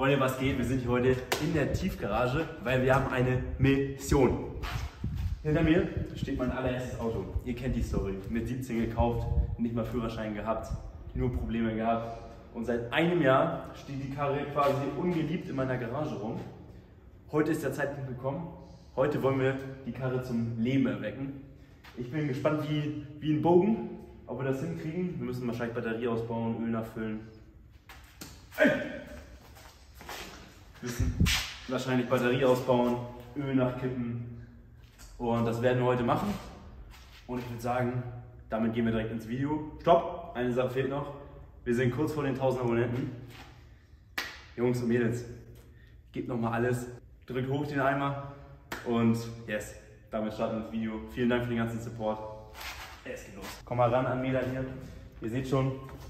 Freunde, was geht? Wir sind hier heute in der Tiefgarage, weil wir haben eine Mission. Hinter mir steht mein allererstes Auto. Ihr kennt die Story. Mit 17 gekauft, nicht mal Führerschein gehabt, nur Probleme gehabt. Und seit einem Jahr steht die Karre quasi ungeliebt in meiner Garage rum. Heute ist der Zeitpunkt gekommen. Heute wollen wir die Karre zum Leben erwecken. Ich bin gespannt wie ein Bogen, ob wir das hinkriegen. Wir müssen wahrscheinlich Batterie ausbauen, Öl nachfüllen. Wir müssen wahrscheinlich Batterie ausbauen, Öl nachkippen. Und das werden wir heute machen. Und ich würde sagen, damit gehen wir direkt ins Video. Stopp! Eine Sache fehlt noch. Wir sind kurz vor den 1000 Abonnenten. Jungs und Mädels, gebt nochmal alles. Drückt hoch den Eimer. Und yes, damit starten wir ins Video. Vielen Dank für den ganzen Support. Es geht los. Komm mal ran an Melan hier. Ihr seht schon,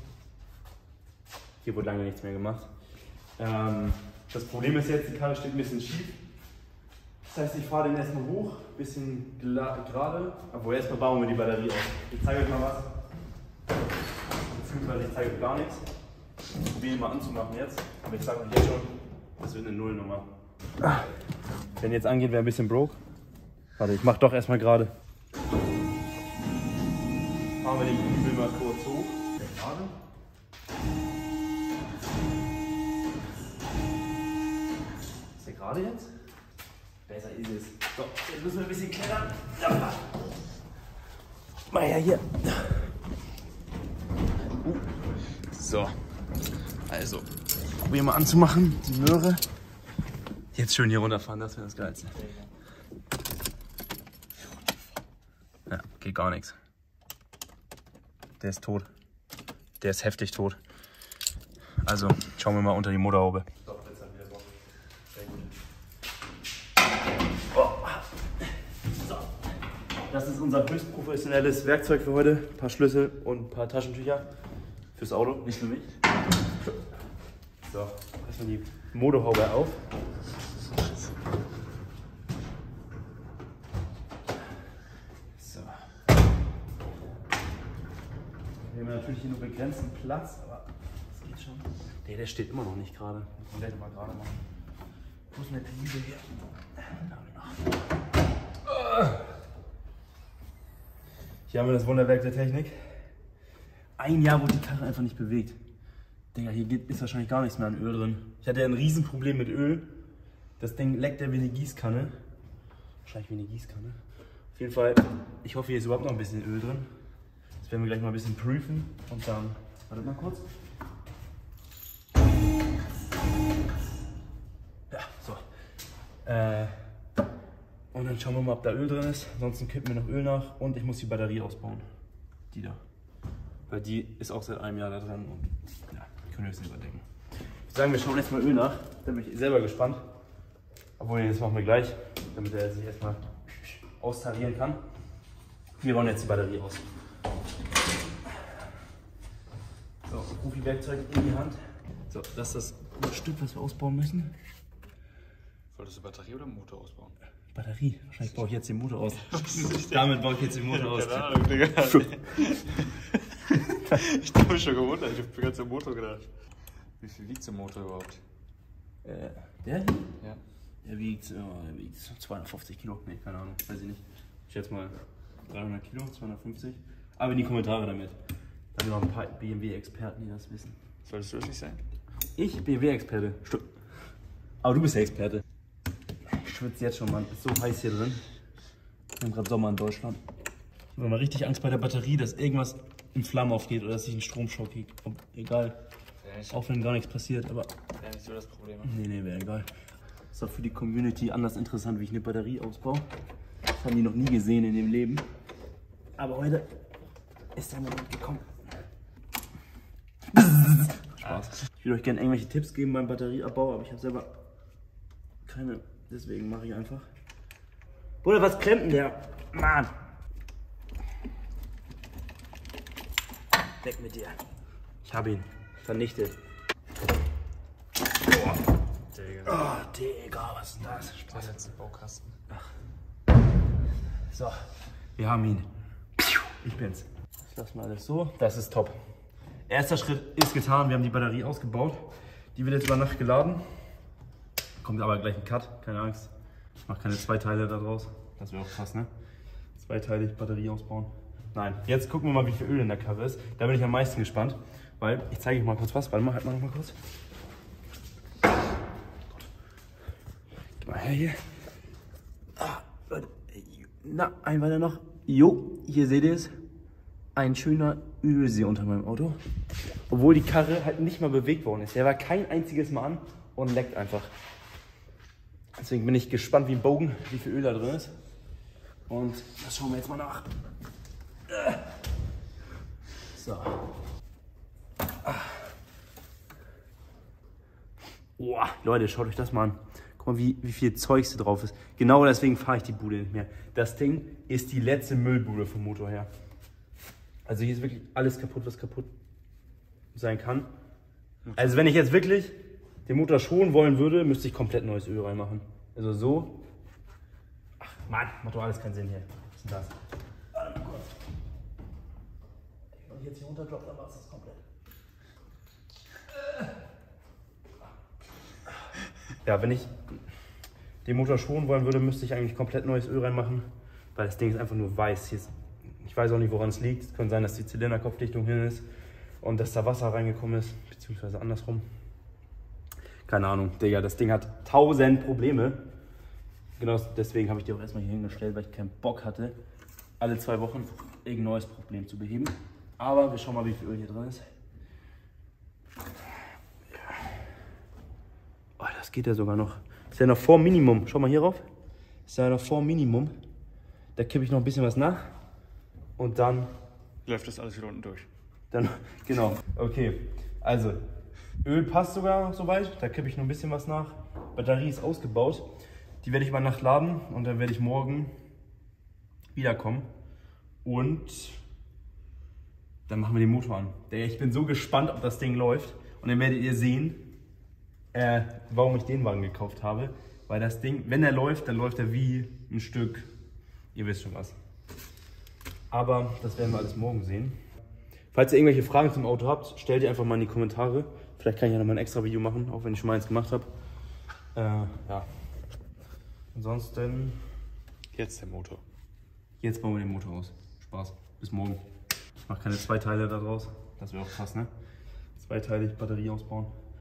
hier wurde lange nichts mehr gemacht. Das Problem ist jetzt, die Karre steht ein bisschen schief. Das heißt, ich fahre den erstmal hoch, ein bisschen gerade. Obwohl, erstmal bauen wir die Batterie auf. Ich zeige euch mal was. Beziehungsweise ich zeige euch gar nichts. Ich probiere mal anzumachen jetzt. Aber ich sage euch jetzt schon, das wird eine Nullnummer. Wenn jetzt angeht, wäre ein bisschen broke. Warte, ich mache doch erstmal gerade. Fahren wir den Kübel mal kurz hoch. Der gerade. Ist der gerade jetzt? Besser ist es. So, jetzt müssen wir ein bisschen klettern. Mal her hier. So, also, probieren wir anzumachen, die Möhre. Jetzt schön hier runterfahren, das wäre das Geilste. Ja, geht gar nichts. Der ist tot. Der ist heftig tot. Also, schauen wir mal unter die Motorhaube. So, das ist unser höchst professionelles Werkzeug für heute. Ein paar Schlüssel und ein paar Taschentücher. Fürs Auto, nicht für mich. So, lassen wir die Motorhaube auf. So. Wir haben natürlich hier nur begrenzten Platz, aber das geht schon. Der steht immer noch nicht gerade. Den komplett mal gerade machen. Wo ist denn der Pendel hier? Da haben wir noch. Hier haben wir das Wunderwerk der Technik. Ein Jahr wurde die Karre einfach nicht bewegt. Digga, hier ist wahrscheinlich gar nichts mehr an Öl drin. Ich hatte ja ein Riesenproblem mit Öl. Das Ding leckt ja wie eine Gießkanne. Wahrscheinlich wie eine Gießkanne. Auf jeden Fall, ich hoffe, hier ist überhaupt noch ein bisschen Öl drin. Das werden wir gleich mal ein bisschen prüfen. Und dann, wartet mal kurz. Ja, so. Und dann schauen wir mal, ob da Öl drin ist. Ansonsten kippen wir noch Öl nach. Und ich muss die Batterie ausbauen. Die da. Weil die ist auch seit einem Jahr da drin und ja, können wir es überdenken. Ich würde sagen, wir schauen erstmal Öl nach. Da bin ich selber gespannt. Obwohl, das machen wir gleich, damit er sich erstmal austarieren kann. Wir bauen jetzt die Batterie aus. So, Profi-Werkzeug in die Hand. So, das ist das Stück, was wir ausbauen müssen. Wolltest du Batterie oder Motor ausbauen? Batterie. Wahrscheinlich baue ich jetzt den Motor aus. Damit baue ich jetzt den Motor aus. Keine Ahnung, Digga. Ich habe mich schon gewundert, ich habe ganz am Motor gedacht. Wie viel wiegt der Motor überhaupt? Der hier? Ja. Der wiegt 250 Kilo. Nee, keine Ahnung, weiß ich nicht. Ich schätze mal 300 Kilo, 250. Aber in die Kommentare damit. Da haben wir noch ein paar BMW-Experten, die das wissen. Solltest du das nicht sein? Ich, BMW-Experte. Aber du bist der Experte. Ich schwitze jetzt schon, Mann. Ist so heiß hier drin. Wir haben gerade Sommer in Deutschland. Ich habe mal richtig Angst bei der Batterie, dass irgendwas in Flammen aufgeht oder dass ich einen Stromschock kriege. Egal. Ja, auch wenn gar nichts passiert, aber. Ja, nicht so das Problem. Nee, wäre egal. Ist auch für die Community anders interessant, wie ich eine Batterie ausbaue. Das haben die noch nie gesehen in dem Leben. Aber heute ist der Moment gekommen. Spaß. Ich würde euch gerne irgendwelche Tipps geben beim Batterieabbau, aber ich habe selber keine. Deswegen mache ich einfach. Bruder, was klemmt denn der? Mann! Weg mit dir. Ich habe ihn vernichtet. Boah. Digga. Oh, Digga, was ist das? Spaß jetzt im Baukasten. Ach. So, wir haben ihn. Ich bin's. Ich lass mal alles so. Das ist top. Erster Schritt ist getan. Wir haben die Batterie ausgebaut. Die wird jetzt über Nacht geladen. Kommt aber gleich ein Cut, keine Angst. Ich mache keine 2 Teile da draus. Das wäre auch krass, ne? 2-teilig Batterie ausbauen. Nein, jetzt gucken wir mal, wie viel Öl in der Karre ist. Da bin ich am meisten gespannt, weil ich zeige euch mal kurz was. Warte mal, halt mal noch mal kurz. Gib mal her hier. Ah, Leute. Na, ein weiter noch. Jo, hier seht ihr es. Ein schöner Ölsee unter meinem Auto. Obwohl die Karre halt nicht mal bewegt worden ist. Der war kein einziges Mal an und leckt einfach. Deswegen bin ich gespannt wie ein Bogen, wie viel Öl da drin ist. Und das schauen wir jetzt mal nach. So. Boah, Leute, schaut euch das mal an. Guck mal, wie viel Zeugs hier drauf ist. Genau deswegen fahre ich die Bude nicht mehr. Das Ding ist die letzte Müllbude vom Motor her. Also hier ist wirklich alles kaputt, was kaputt sein kann. Also wenn ich jetzt wirklich den Motor schonen wollen würde, müsste ich komplett neues Öl reinmachen. Also so. Ach Mann, macht doch alles keinen Sinn hier. Was ist denn das? Warte mal kurz. Wenn ich jetzt hier runterdroppt, dann war es das komplett. Ja, wenn ich den Motor schonen wollen würde, müsste ich eigentlich komplett neues Öl reinmachen, weil das Ding ist einfach nur weiß. Hier ist, ich weiß auch nicht, woran es liegt. Es könnte sein, dass die Zylinderkopfdichtung hin ist und dass da Wasser reingekommen ist, beziehungsweise andersrum. Keine Ahnung, Digga, das Ding hat 1000 Probleme. Genau deswegen habe ich die auch erstmal hier hingestellt, weil ich keinen Bock hatte, alle 2 Wochen irgendein neues Problem zu beheben. Aber wir schauen mal, wie viel Öl hier drin ist. Oh, das geht ja sogar noch. Ist ja noch vor Minimum. Schau mal hier rauf. Ist ja noch vor Minimum. Da kippe ich noch ein bisschen was nach. Und dann läuft das alles wieder unten durch. Dann, genau. Okay. Also, Öl passt sogar noch soweit. Da kippe ich noch ein bisschen was nach. Batterie ist ausgebaut. Die werde ich über Nacht laden. Und dann werde ich morgen wiederkommen. Und dann machen wir den Motor an. Ich bin so gespannt, ob das Ding läuft. Und dann werdet ihr sehen, warum ich den Wagen gekauft habe. Weil das Ding, wenn er läuft, dann läuft er wie ein Stück. Ihr wisst schon was. Aber das werden wir alles morgen sehen. Falls ihr irgendwelche Fragen zum Auto habt, stellt ihr einfach mal in die Kommentare. Vielleicht kann ich ja noch mal ein extra Video machen, auch wenn ich schon mal eins gemacht habe. Ja. Ansonsten. Jetzt der Motor. Jetzt bauen wir den Motor aus. Spaß. Bis morgen. Ich mache keine 2 Teile da draus. Das wäre auch krass, ne? 2-teilig Batterie ausbauen.